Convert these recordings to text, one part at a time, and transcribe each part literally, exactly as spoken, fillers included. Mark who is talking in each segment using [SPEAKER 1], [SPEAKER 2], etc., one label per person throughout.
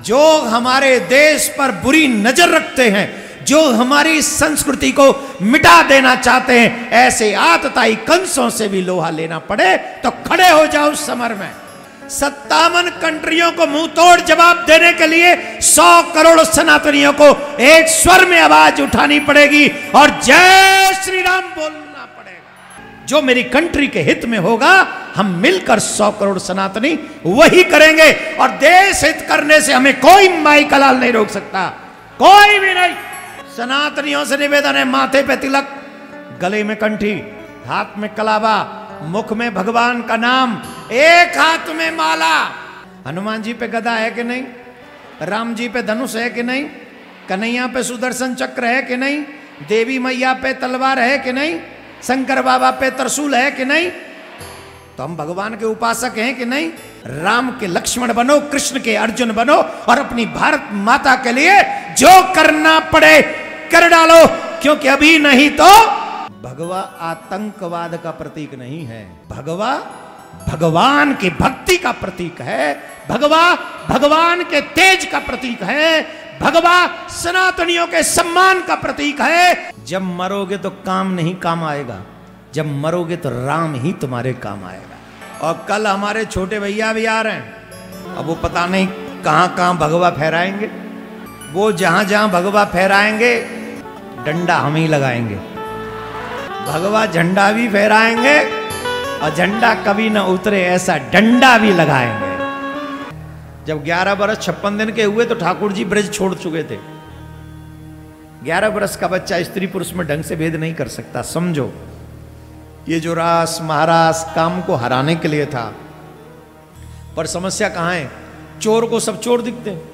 [SPEAKER 1] जो हमारे देश पर बुरी नजर रखते हैं, जो हमारी संस्कृति को मिटा देना चाहते हैं, ऐसे आतताई कंसों से भी लोहा लेना पड़े तो खड़े हो जाओ समर में। सत्तावन कंट्रियों को मुंह तोड़ जवाब देने के लिए सौ करोड़ सनातनियों को एक स्वर में आवाज उठानी पड़ेगी और जय श्री राम बोलना पड़ेगा। जो मेरी कंट्री के हित में होगा, हम मिलकर सौ करोड़ सनातनी वही करेंगे और देश हित करने से हमें कोई माई का लाल नहीं रोक सकता, कोई भी नहीं। सनातनियों से निवेदन है, माथे पे तिलक, गले में कंठी, हाथ में कलावा, मुख में भगवान का नाम, एक हाथ में माला। हनुमान जी पे गदा है कि नहीं? राम जी पे धनुष है कि नहीं? कन्हैया पे सुदर्शन चक्र है कि नहीं? देवी मैया पे तलवार है कि नहीं? शंकर बाबा पे त्रिशूल है कि नहीं? तो हम भगवान के उपासक हैं कि नहीं? राम के लक्ष्मण बनो, कृष्ण के अर्जुन बनो और अपनी भारत माता के लिए जो करना पड़े कर डालो, क्योंकि अभी नहीं तो भगवा आतंकवाद का प्रतीक नहीं है, भगवा भगवान की भक्ति का प्रतीक है, भगवा भगवान के तेज का प्रतीक है, भगवा सनातनियों के सम्मान का प्रतीक है। जब मरोगे तो काम नहीं काम आएगा, जब मरोगे तो राम ही तुम्हारे काम आएगा। और कल हमारे छोटे भैया भी आ रहे हैं, अब वो पता नहीं कहां कहां भगवा फहराएंगे। वो जहां जहां भगवा फहराएंगे डंडा हम ही लगाएंगे, भगवा झंडा भी फहराएंगे और झंडा कभी ना उतरे ऐसा डंडा भी लगाएंगे। जब ग्यारह बरस छप्पन दिन के हुए तो ठाकुर जी ब्रज छोड़ चुके थे। ग्यारह बरस का बच्चा स्त्री पुरुष में ढंग से भेद नहीं कर सकता। समझो, ये जो रास महारास काम को हराने के लिए था, पर समस्या कहां है? चोर को सब चोर दिखते हैं,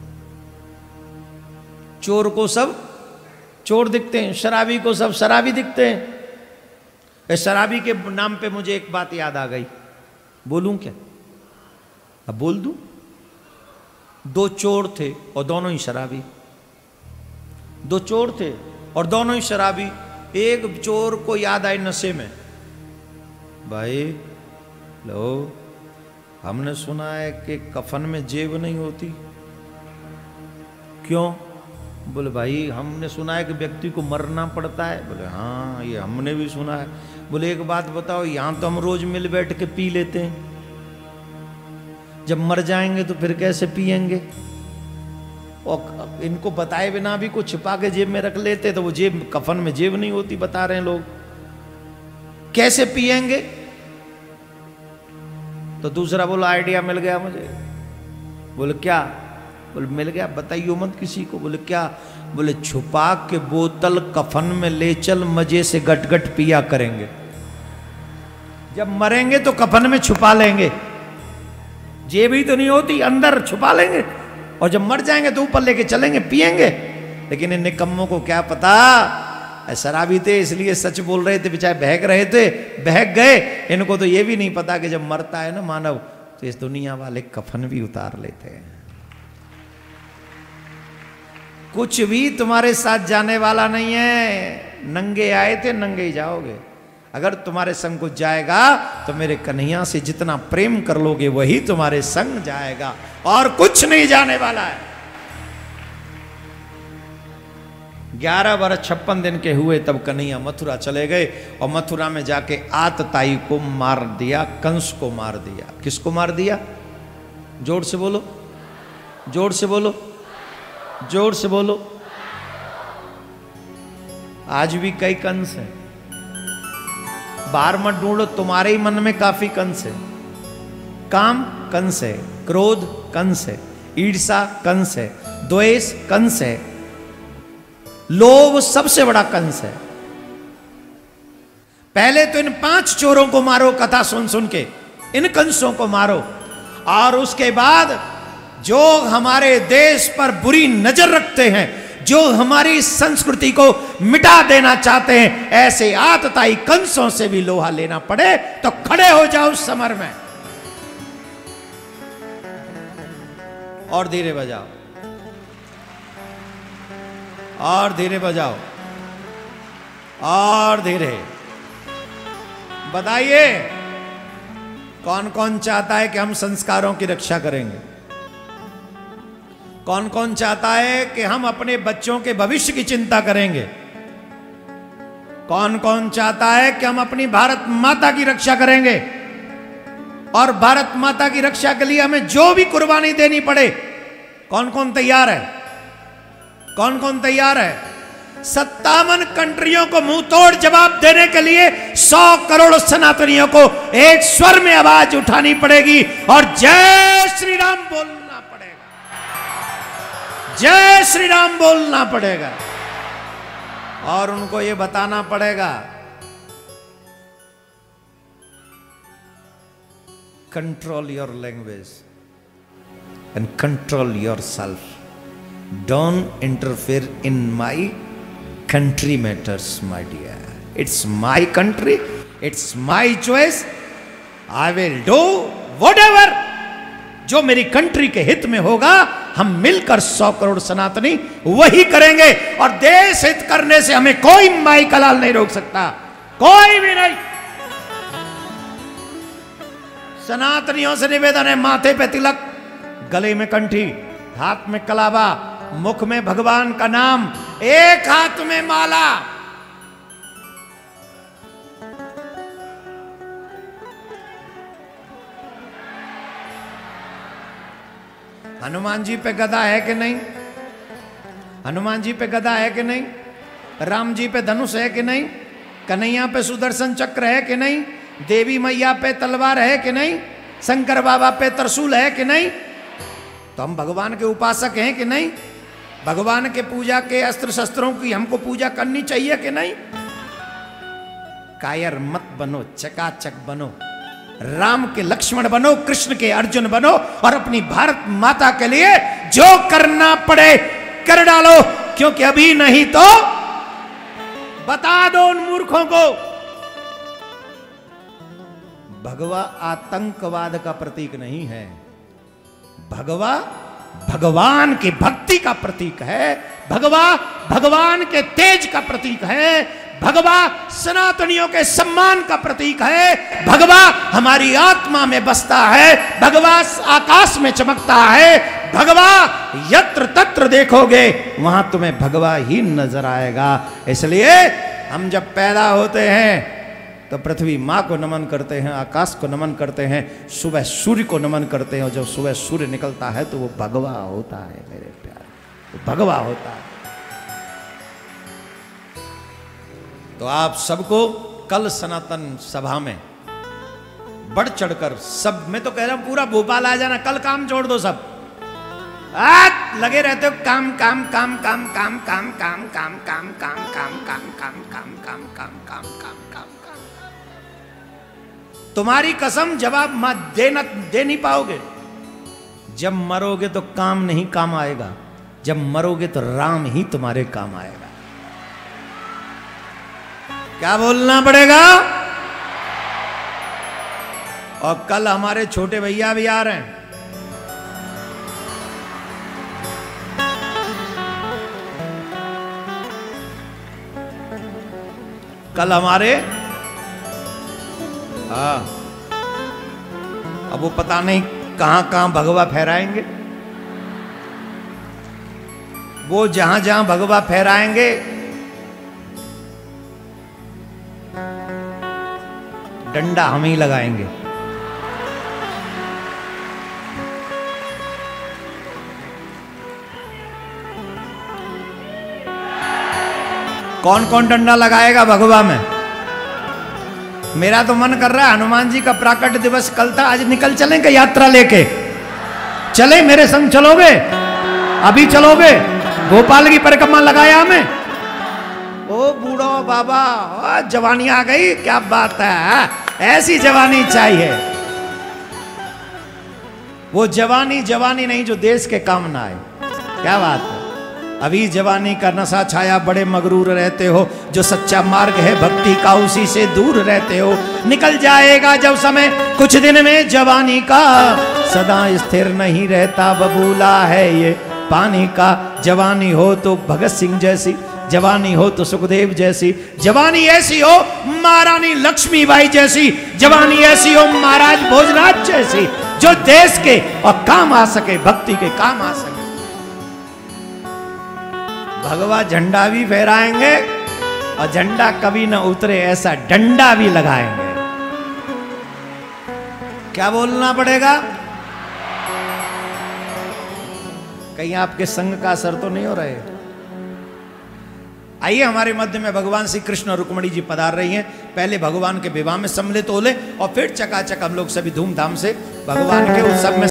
[SPEAKER 1] चोर को सब चोर दिखते हैं, शराबी को सब शराबी दिखते हैं। इस शराबी के नाम पे मुझे एक बात याद आ गई, बोलूं क्या? अब बोल दूं। दो चोर थे और दोनों ही शराबी, दो चोर थे और दोनों ही शराबी। एक चोर को याद आई नशे में, भाई लो हमने सुना है कि कफन में जेब नहीं होती। क्यों? बोले भाई हमने सुना है कि व्यक्ति को मरना पड़ता है। बोले हाँ ये हमने भी सुना है। बोले एक बात बताओ, यहां तो हम रोज मिल बैठ के पी लेते हैं, जब मर जाएंगे तो फिर कैसे पिएंगे? और इनको बताए बिना भी कुछ छिपा के जेब में रख लेते, तो वो जेब कफन में जेब नहीं होती, बता रहे हैं लोग, कैसे पिएंगे? तो दूसरा बोला आइडिया मिल गया मुझे। बोले क्या? बोले मिल गया, बताइयो मत किसी को। बोले क्या? बोले छुपा के बोतल कफन में ले चल, मजे से गटगट पिया करेंगे। जब मरेंगे तो कफन में छुपा लेंगे, जेब ही तो नहीं होती, अंदर छुपा लेंगे, और जब मर जाएंगे तो ऊपर लेके चलेंगे, पिएंगे। लेकिन इन निकम्मों को क्या पता, शराबी थे इसलिए सच बोल रहे थे, बेचारे बहक रहे थे, बहक गए। इनको तो ये भी नहीं पता कि जब मरता है ना मानव, तो इस दुनिया वाले कफन भी उतार लेते हैं। कुछ भी तुम्हारे साथ जाने वाला नहीं है। नंगे आए थे नंगे ही जाओगे। अगर तुम्हारे संग कुछ जाएगा तो मेरे कन्हैया से जितना प्रेम कर लोगे वही तुम्हारे संग जाएगा, और कुछ नहीं जाने वाला है। ग्यारह वर्ष छप्पन दिन के हुए तब कन्हैया मथुरा चले गए, और मथुरा में जाके आतताई को मार दिया, कंस को मार दिया। किसको मार दिया? जोर से बोलो, जोर से बोलो, जोर से बोलो। आज भी कई कंस हैं, बाहर मत ढूंढो, तुम्हारे ही मन में काफी कंस है। काम कंस है, क्रोध कंस है, ईर्षा कंस है, द्वेष कंस है, लोभ सबसे बड़ा कंस है। पहले तो इन पांच चोरों को मारो, कथा सुन सुन के इन कंसों को मारो, और उसके बाद जो हमारे देश पर बुरी नजर रखते हैं, जो हमारी संस्कृति को मिटा देना चाहते हैं, ऐसे आतताई कंसों से भी लोहा लेना पड़े तो खड़े हो जाओ समर में। और धीरे बजाओ, और धीरे बजाओ, और धीरे बताइए कौन कौन चाहता है कि हम संस्कारों की रक्षा करेंगे। कौन कौन चाहता है कि हम अपने बच्चों के भविष्य की चिंता करेंगे? कौन कौन चाहता है कि हम अपनी भारत माता की रक्षा करेंगे? और भारत माता की रक्षा के लिए हमें जो भी कुर्बानी देनी पड़े, कौन कौन तैयार है? कौन कौन तैयार है? सत्तावन कंट्रियों को मुंह तोड़ जवाब देने के लिए सौ करोड़ सनातनियों को एक स्वर में आवाज उठानी पड़ेगी और जय श्री राम बोलना पड़ेगा। जय श्री राम बोलना पड़ेगा और उनको ये बताना पड़ेगा, control your language and control yourself, don't interfere in my country matters, my dear. It's my country, it's my choice. I will do whatever जो मेरी कंट्री के हित में होगा, हम मिलकर सौ करोड़ सनातनी वही करेंगे। और देश हित करने से हमें कोई माई कलाल नहीं रोक सकता, कोई भी नहीं। सनातनियों से निवेदन है, माथे पे तिलक, गले में कंठी, हाथ में कलावा, मुख में भगवान का नाम, एक हाथ में माला। हनुमान जी पे गदा है कि नहीं? हनुमान जी पे गदा है कि नहीं? राम जी पे धनुष है कि नहीं? कन्हैया पे सुदर्शन चक्र है कि नहीं? देवी मैया पे तलवार है कि नहीं? शंकर बाबा पे त्रिशूल है कि नहीं? तो हम भगवान के उपासक हैं कि नहीं? भगवान के पूजा के अस्त्र शस्त्रों की हमको पूजा करनी चाहिए कि नहीं? कायर मत बनो, चकाचक बनो, राम के लक्ष्मण बनो, कृष्ण के अर्जुन बनो और अपनी भारत माता के लिए जो करना पड़े कर डालो, क्योंकि अभी नहीं तो बता दो उन मूर्खों को, भगवा आतंकवाद का प्रतीक नहीं है, भगवा भगवान की भक्ति का प्रतीक है, भगवा भगवान के तेज का प्रतीक है, भगवा सनातनियों के सम्मान का प्रतीक है, भगवा हमारी आत्मा में बसता है, भगवा आकाश में चमकता है, भगवा यत्र तत्र देखोगे वहां तुम्हें भगवा ही नजर आएगा। इसलिए हम जब पैदा होते हैं तो पृथ्वी माँ को नमन करते हैं, आकाश को नमन करते हैं, सुबह सूर्य को नमन करते हैं और जब सुबह सूर्य निकलता है तो वो भगवा होता है मेरे प्यारे, वो भगवा होता है। तो आप सबको कल सनातन सभा में बढ़ चढ़कर, सब मैं तो कह रहा हूं पूरा भोपाल आ जाना, कल काम छोड़ दो सब, आज लगे रहते हो काम काम काम काम काम काम काम काम काम काम काम काम काम काम काम काम काम काम काम। तुम्हारी कसम जवाब मत देना, दे नहीं पाओगे। जब मरोगे तो काम नहीं काम आएगा, जब मरोगे तो राम ही तुम्हारे काम आएगा। क्या बोलना पड़ेगा? और कल हमारे छोटे भैया भी आ रहे हैं, कल हमारे, हाँ, अब वो पता नहीं कहां कहां भगवा फहराएंगे, वो जहां जहां भगवा फहराएंगे डंडा हम ही लगाएंगे। कौन कौन डंडा लगाएगा भगवा में? मेरा तो मन कर रहा है हनुमान जी का प्राकट्य दिवस कल था, आज निकल चलेंगे यात्रा लेके, चले मेरे संग, चलोगे? अभी चलोगे? भोपाल की परिक्रमा लगाया हमें। ओ बूढ़ो बाबा, ओ जवानी आ गई, क्या बात है, ऐसी जवानी चाहिए, वो जवानी जवानी नहीं जो देश के काम ना आए। क्या बात है, अभी जवानी का नशा छाया, बड़े मगरूर रहते हो, जो सच्चा मार्ग है भक्ति का उसी से दूर रहते हो। निकल जाएगा जब समय कुछ दिन में जवानी का, सदा स्थिर नहीं रहता, बबूला है ये पानी का। जवानी हो तो भगत सिंह जैसी, जवानी हो तो सुखदेव जैसी, जवानी ऐसी हो महारानी लक्ष्मीबाई जैसी, जवानी ऐसी हो महाराज भोजराज जैसी, जो देश के और काम आ सके, भक्ति के काम आ सके। भगवा झंडा भी फहराएंगे और झंडा कभी ना उतरे ऐसा डंडा भी लगाएंगे। क्या बोलना पड़ेगा? कहीं आपके संग का असर तो नहीं हो रहा है? आइए, हमारे मध्य में भगवान श्री कृष्ण और रुक्मणी जी पधार रही हैं। पहले भगवान के विवाह में सम्मिलित हो ले और फिर चकाचक हम लोग सभी धूमधाम से भगवान के उत्सव में